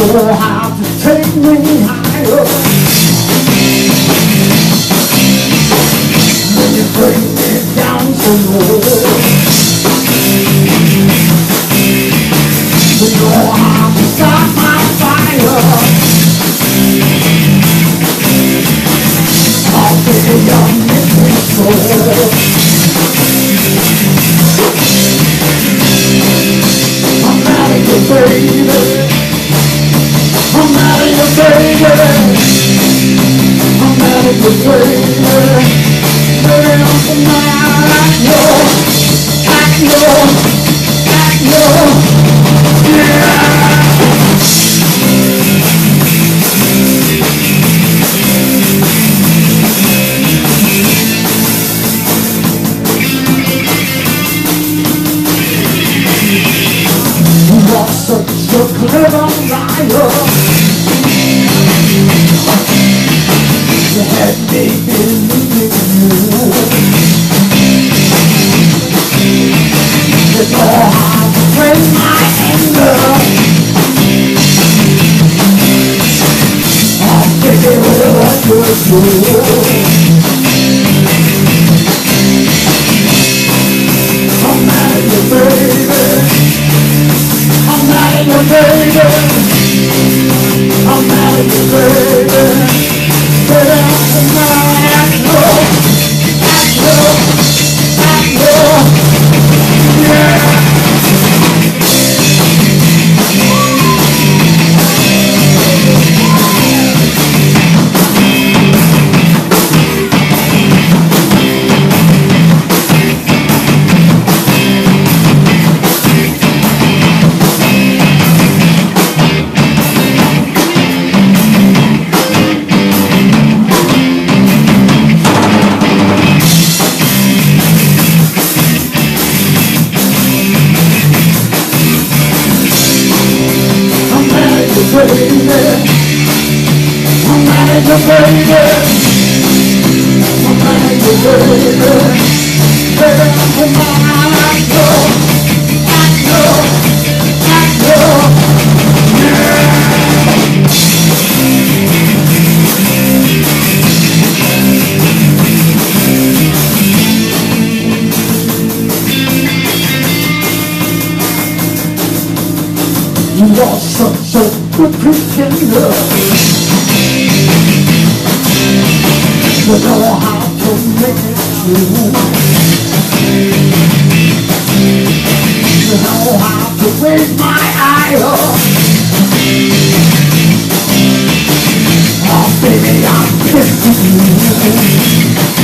know how to take me higher. When you bring me down so low, you know how to start my fire. I'll take your midnight soul. I'm out of your baby. I'm out of your baby. I'm out of your baby. Baby, I'm at your, yeah. You are such a clever liar. You had me believing you. You know how to break my anger. I'll figure what you do. I'm mad at you, baby. I'm mad at you, baby. I'm mad at you, baby. Baby, I'm mad at you, yeah. Baby, I'm mad at you, baby. I'm mad at you, baby. Baby, I'm mad at you, yeah. You are such a good pretender. You know how to make it true. You know how to raise my ire. Oh baby, I'm pissed at you.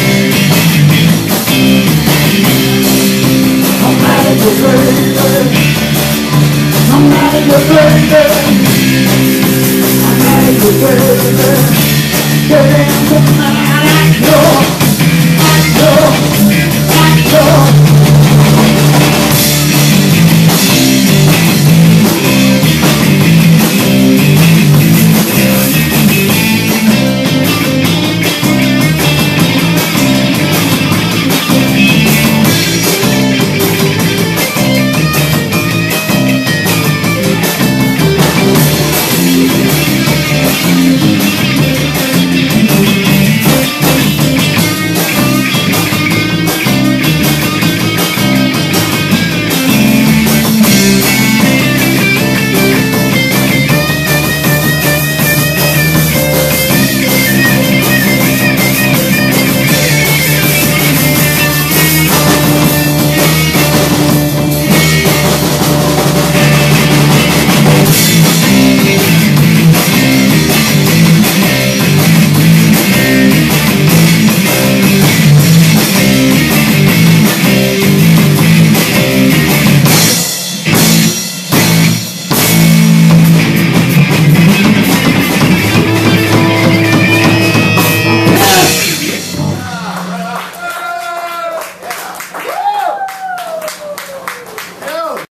I'm mad at you, baby. I'm mad at you, baby. I'm mad at you, baby. Baby, I'm mad at you.